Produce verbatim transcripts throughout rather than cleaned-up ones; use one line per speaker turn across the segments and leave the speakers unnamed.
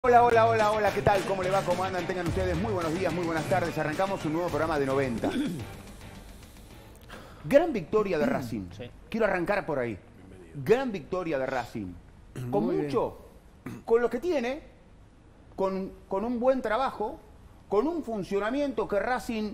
Hola, hola, hola, hola, ¿qué tal? ¿Cómo le va? ¿Cómo andan? Tengan ustedes muy buenos días, muy buenas tardes. Arrancamos un nuevo programa de noventa. Gran victoria de Racing.
Sí.
Quiero arrancar por ahí. Gran victoria de Racing. Con
Muy
mucho, con lo que tiene, con, con un buen trabajo, con un funcionamiento que Racing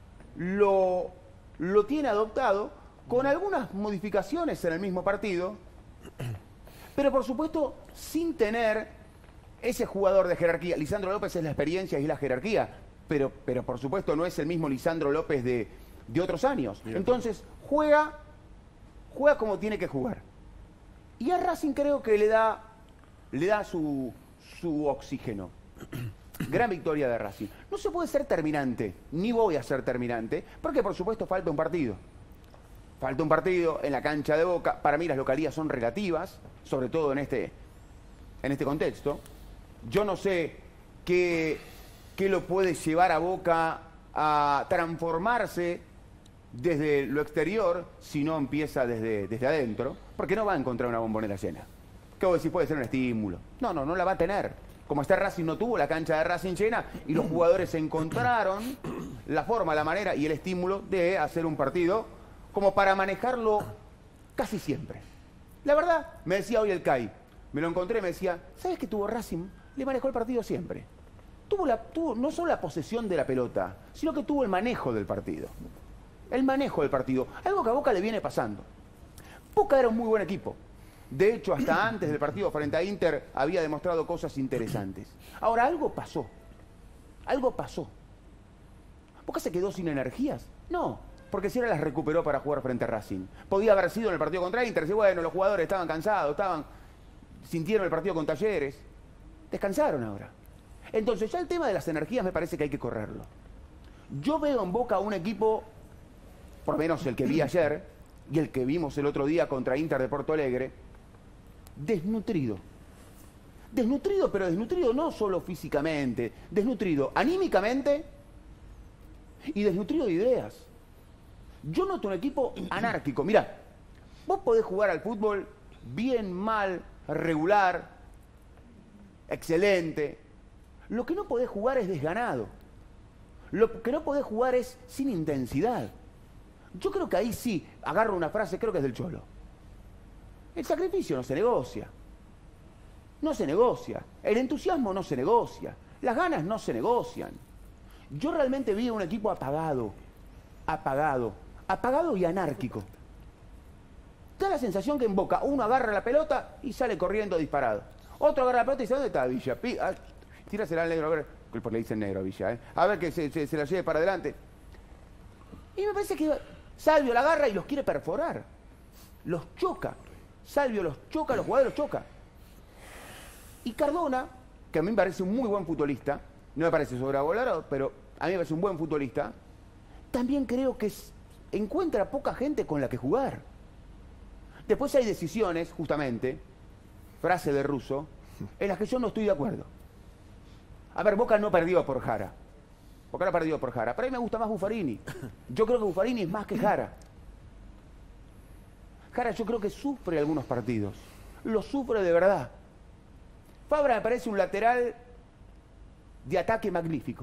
lo, lo tiene adoptado, con algunas modificaciones en el mismo partido, pero por supuesto sin tener ese jugador de jerarquía. Lisandro López es la experiencia y la jerarquía, pero, pero por supuesto no es el mismo Lisandro López de, de otros años. Entonces juega, juega como tiene que jugar. Y a Racing creo que le da, le da su, su oxígeno. Gran victoria de Racing. No se puede ser terminante, ni voy a ser terminante, porque por supuesto falta un partido. Falta un partido en la cancha de Boca. Para mí las localías son relativas, sobre todo en este, en este contexto. Yo no sé qué, qué lo puede llevar a Boca a transformarse desde lo exterior si no empieza desde, desde adentro, porque no va a encontrar una bombonera llena. ¿Qué vos decís? Puede ser un estímulo. No, no, no la va a tener. Como está Racing, no tuvo la cancha de Racing llena y los jugadores encontraron la forma, la manera y el estímulo de hacer un partido como para manejarlo casi siempre. La verdad, me decía hoy el C A I, me lo encontré, me decía, ¿sabes qué tuvo Racing? Le manejó el partido siempre. Tuvo, la, tuvo no solo la posesión de la pelota, sino que tuvo el manejo del partido. El manejo del partido. Algo que a Boca le viene pasando. Boca era un muy buen equipo. De hecho, hasta antes del partido frente a Inter había demostrado cosas interesantes. Ahora, algo pasó. Algo pasó. ¿Boca se quedó sin energías? No, porque Sierra las recuperó para jugar frente a Racing. Podía haber sido en el partido contra Inter. Si bueno, los jugadores estaban cansados, estaban, sintieron el partido con Talleres. Descansaron ahora. Entonces ya el tema de las energías me parece que hay que correrlo. Yo veo en Boca un equipo, por lo menos el que vi ayer y el que vimos el otro día contra Inter de Porto Alegre, desnutrido. Desnutrido, pero desnutrido no solo físicamente, desnutrido anímicamente y desnutrido de ideas. Yo noto un equipo anárquico. Mirá, vos podés jugar al fútbol bien, mal, regular, excelente. Lo que no podés jugar es desganado. Lo que no podés jugar es sin intensidad. Yo creo que ahí sí, agarro una frase, creo que es del Cholo. El sacrificio no se negocia. No se negocia. El entusiasmo no se negocia. Las ganas no se negocian. Yo realmente vi un equipo apagado. Apagado. Apagado y anárquico. Da la sensación que en Boca uno agarra la pelota y sale corriendo disparado. Otro agarra la pelota y dice, ¿dónde está Villa? Pi ah, tírasela al negro, a ver, porque le dicen negro a Villa, ¿eh? A ver que se, se, se la lleve para adelante. Y me parece que Salvio la agarra y los quiere perforar. Los choca. Salvio los choca, los jugadores los choca. Y Cardona, que a mí me parece un muy buen futbolista, no me parece sobrevalorado, pero a mí me parece un buen futbolista, también creo que es, encuentra poca gente con la que jugar. Después hay decisiones, justamente, frase de Russo, en las que yo no estoy de acuerdo. A ver, Boca no perdió por Jara. Boca no perdió por Jara. Pero a mí me gusta más Buffarini. Yo creo que Buffarini es más que Jara. Jara yo creo que sufre algunos partidos. Lo sufre de verdad. Fabra me parece un lateral de ataque magnífico.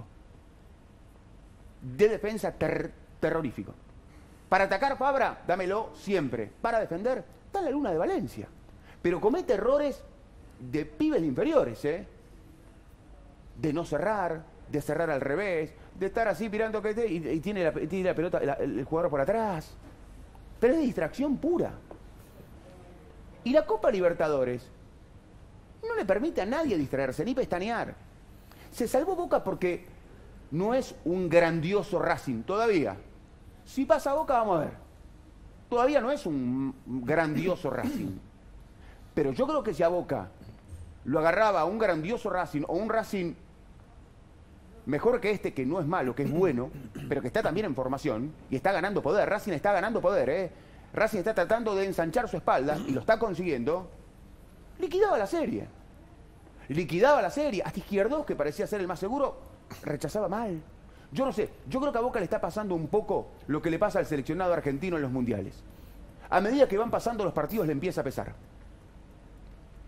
De defensa ter terrorífico. Para atacar Fabra, dámelo siempre. Para defender, está en la Luna de Valencia. Pero comete errores de pibes de inferiores, ¿eh? De no cerrar, de cerrar al revés, de estar así mirando que te, y, y tiene, la, tiene la pelota, la, el jugador por atrás. Pero es de distracción pura. Y la Copa Libertadores no le permite a nadie distraerse, ni pestañear. Se salvó Boca porque no es un grandioso Racing, todavía. Si pasa Boca, vamos a ver. Todavía no es un grandioso Racing. Pero yo creo que si a Boca lo agarraba un grandioso Racing o un Racing mejor que este, que no es malo, que es bueno, pero que está también en formación y está ganando poder. Racing está ganando poder, ¿eh? Racing está tratando de ensanchar su espalda y lo está consiguiendo. Liquidaba la serie. Liquidaba la serie. Hasta Izquierdos, que parecía ser el más seguro, rechazaba mal. Yo no sé, yo creo que a Boca le está pasando un poco lo que le pasa al seleccionado argentino en los mundiales. A medida que van pasando los partidos le empieza a pesar.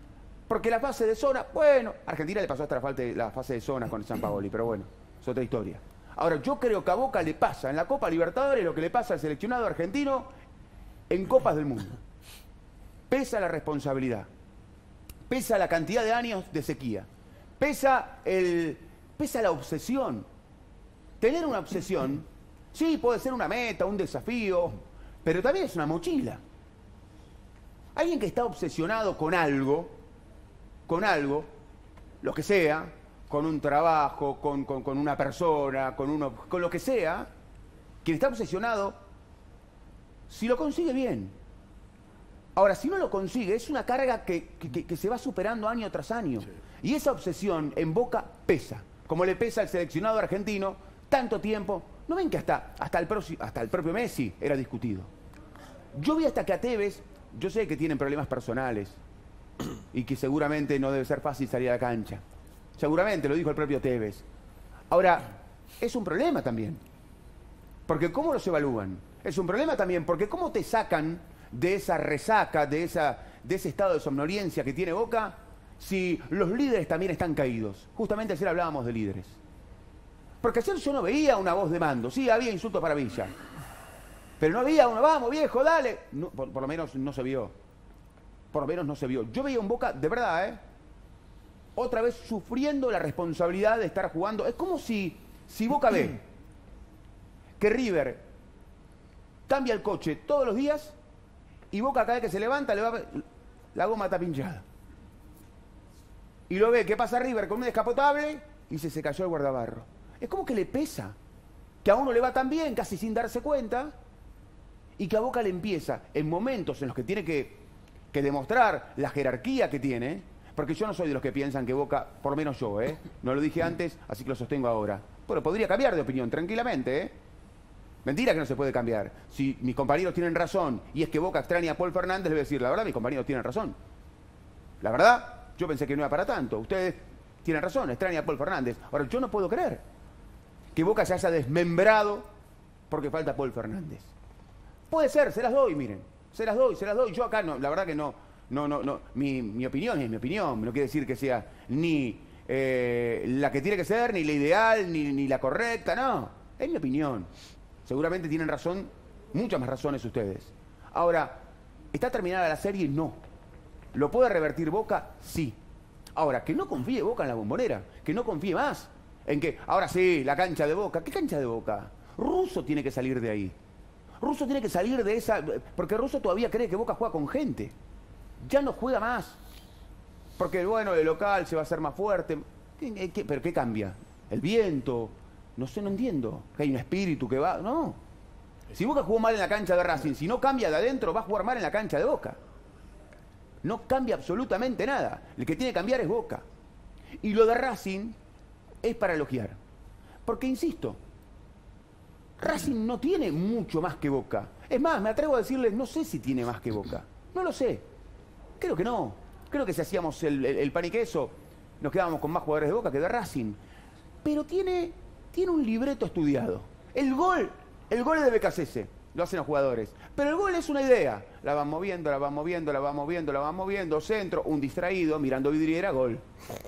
Porque la fase de zona, bueno, a Argentina le pasó hasta la, falta de, la fase de zona con el Sampaoli, pero bueno, es otra historia. Ahora, yo creo que a Boca le pasa en la Copa Libertadores lo que le pasa al seleccionado argentino en Copas del Mundo. Pesa la responsabilidad, pesa la cantidad de años de sequía, pesa, el, pesa la obsesión. Tener una obsesión, sí, puede ser una meta, un desafío, pero también es una mochila. Alguien que está obsesionado con algo, con algo, lo que sea, con un trabajo, con, con, con una persona, con, uno, con lo que sea, quien está obsesionado, si lo consigue bien. Ahora, si no lo consigue, es una carga que, que, que se va superando año tras año. Sí. Y esa obsesión en Boca pesa, como le pesa al seleccionado argentino tanto tiempo. ¿No ven que hasta, hasta, el, hasta el propio Messi era discutido? Yo vi hasta que a Tevez, yo sé que tienen problemas personales y que seguramente no debe ser fácil salir a la cancha. Seguramente, lo dijo el propio Tevez. Ahora, es un problema también. Porque ¿cómo los evalúan? Es un problema también, porque ¿cómo te sacan de esa resaca, de, esa, de ese estado de somnolencia que tiene Boca, si los líderes también están caídos? Justamente ayer hablábamos de líderes. Porque ayer yo no veía una voz de mando. Sí, había insultos para Villa. Pero no había uno, vamos viejo, dale. No, por, por lo menos no se vio. Por lo menos no se vio. Yo veía un Boca, de verdad, ¿eh? Otra vez sufriendo la responsabilidad de estar jugando. Es como si, si Boca ve que River cambia el coche todos los días y Boca cada vez que se levanta le va, la goma está pinchada. Y lo ve que pasa River con un descapotable y se, se cayó el guardabarro. Es como que le pesa, que a uno le va tan bien, casi sin darse cuenta, y que a Boca le empieza, en momentos en los que tiene que, que demostrar la jerarquía que tiene, porque yo no soy de los que piensan que Boca, por lo menos yo, ¿eh? No lo dije antes, así que lo sostengo ahora. Bueno, podría cambiar de opinión tranquilamente, ¿eh? Mentira que no se puede cambiar. Si mis compañeros tienen razón y es que Boca extraña a Paul Fernández, le voy a decir, la verdad, mis compañeros tienen razón. La verdad, yo pensé que no era para tanto. Ustedes tienen razón, extraña a Paul Fernández. Ahora, yo no puedo creer que Boca se haya desmembrado porque falta Paul Fernández. Puede ser, se las doy, miren. Se las doy, se las doy. Yo acá, no, la verdad que no, no, no, no. Mi, mi opinión es mi opinión. No quiere decir que sea ni eh, la que tiene que ser, ni la ideal, ni, ni la correcta, no. Es mi opinión. Seguramente tienen razón, muchas más razones ustedes. Ahora, ¿está terminada la serie? No. ¿Lo puede revertir Boca? Sí. Ahora, que no confíe Boca en la Bombonera, que no confíe más en que, ahora sí, la cancha de Boca. ¿Qué cancha de Boca? Russo tiene que salir de ahí. Russo tiene que salir de esa, porque Russo todavía cree que Boca juega con gente. Ya no juega más. Porque, bueno, el local se va a hacer más fuerte. ¿Qué, qué, ¿Pero qué cambia? ¿El viento? No sé, no entiendo. Que hay un espíritu que va... No. Si Boca jugó mal en la cancha de Racing, si no cambia de adentro, va a jugar mal en la cancha de Boca. No cambia absolutamente nada. El que tiene que cambiar es Boca. Y lo de Racing es para elogiar. Porque, insisto, Racing no tiene mucho más que Boca. Es más, me atrevo a decirles, no sé si tiene más que Boca. No lo sé. Creo que no. Creo que si hacíamos el, el, el pan y queso, nos quedábamos con más jugadores de Boca que de Racing. Pero tiene, tiene un libreto estudiado. El gol, el gol es de Becasese, lo hacen los jugadores. Pero el gol es una idea. La van moviendo, la van moviendo, la van moviendo, la van moviendo. Centro, un distraído, mirando vidriera, gol.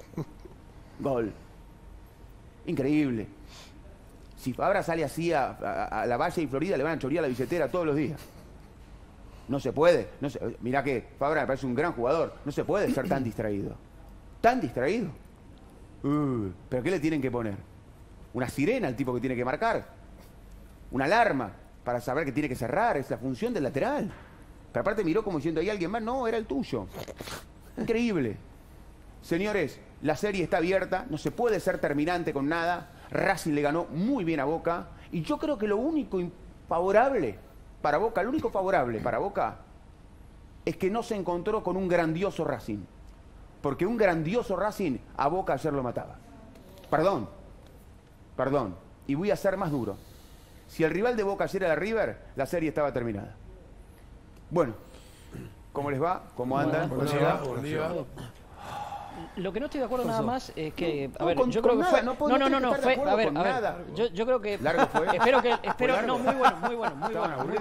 Gol. Increíble. Si Fabra sale así a, a, a la Valle y Florida, le van a chorear la billetera todos los días. No se puede. No se, mirá que Fabra me parece un gran jugador. No se puede ser tan distraído. ¿Tan distraído? Uh, ¿Pero qué le tienen que poner? ¿Una sirena al tipo que tiene que marcar? ¿Una alarma para saber que tiene que cerrar? Es la función del lateral. Pero aparte miró como diciendo, ¿hay alguien más? No, era el tuyo. Increíble. Señores, la serie está abierta. No se puede ser terminante con nada. Racing le ganó muy bien a Boca. Y yo creo que lo único favorable para Boca, lo único favorable para Boca es que no se encontró con un grandioso Racing. Porque un grandioso Racing a Boca ayer lo mataba. Perdón, perdón. Y voy a ser más duro. Si el rival de Boca ayer era River, la serie estaba terminada. Bueno, ¿cómo les va? ¿Cómo andan?
Buen día, buen día.
Lo que no estoy de acuerdo nada más es que,
no,
a ver,
no,
yo creo que
nada,
fue,
no,
no, no, no, no, fue, a ver, a ver,
nada.
yo, yo creo que,
largo fue.
espero que, espero, no, muy bueno, muy bueno, muy
Estaban
bueno, muy bueno.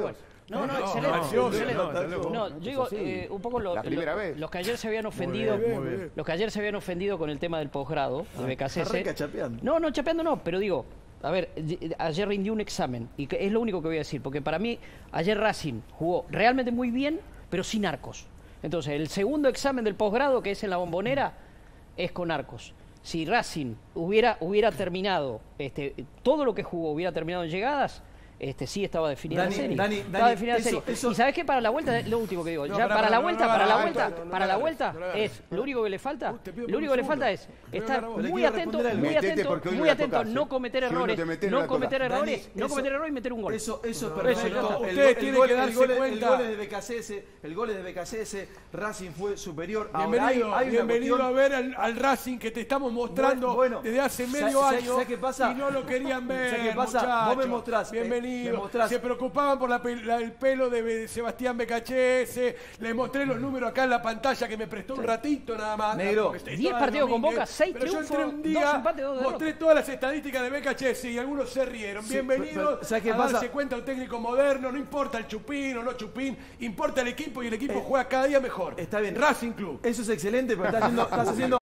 No, no,
No,
excelente.
no, no,
excelente.
no, está loco.
No, yo digo,
Sí.
eh, un poco lo-
La primera
lo-
vez.
los que ayer se habían ofendido,
bien, muy bien.
los que ayer se habían ofendido con el tema del posgrado de B K C S.
arranca chapeando.
No, no, chapeando no, pero digo, a ver, y- ayer rindió un examen y que es lo único que voy a decir, porque para mí ayer Racing jugó realmente muy bien, pero sin arcos. Entonces, el segundo examen del posgrado, que es en la Bombonera, es con arcos. Si Racing hubiera, hubiera terminado, este, todo lo que jugó hubiera terminado en llegadas, este, sí estaba definida
Dani,
la serie.
Dani,
estaba
Dani,
definida la
eso-
serie.
eso-
Y sabes qué, para la vuelta, lo último que digo,
No,
ya
pará,
para
pará,
la
no,
vuelta,
no,
para
no,
la
no,
vuelta,
no, no,
para
no,
la
no,
vuelta
no, no,
es,
no.
lo único que le falta,
Uy, te pido
lo
por
único
un
que le falta es
segundo. Te voy a
estar
hablar a vos.
Le
muy
quiero
atento,
responder algo.
muy
Metete
atento,
porque hoy no
muy
la
atento,
tocás,
no
¿eh?
cometer
Si hoy no
errores,
te metés, no
no
la
cometer
tocás.
errores,
Dani,
no
eso-
cometer errores y meter un gol.
Eso, eso es
Eso,
perfecto.
eso.
El,
Ustedes
gol- el
tienen
gol,
que
el
darse
gol- el
cuenta.
gol es de B K C S, el gol es de B K C S, Racing fue superior. Ahora,
Bienvenido,
hay- hay una
bienvenido
cuestión-
a ver al, al Racing que te estamos mostrando
Bueno, bueno,
desde hace
¿sabes-
medio
sabes-
año
sabes qué pasa?
y no lo querían ver.
¿Sabes qué pasa?
muchachos.
Vos me mostrás, eh,
Bienvenido.
me mostrás.
Se preocupaban por la pe- la- el pelo de Be- Sebastián Becachese. Les mostré los números acá en la pantalla que me prestó un ratito nada más.
Negro,
porque estaba
diez
de
partidos con
Domínguez.
Boca, seis
Pero yo
triunfos,
entré un
dos
día,
empates, dos
mostré
derrotas.
todas las estadísticas de Becachese y algunos se rieron.
Sí,
Bienvenidos
pero- pero, ¿sabes qué
a
pasa?
darse cuenta un técnico moderno. No importa el chupín o no chupín, importa el equipo y el equipo juega cada día mejor.
Está bien.
Racing Club.
Eso es excelente, pero estás haciendo, estás haciendo,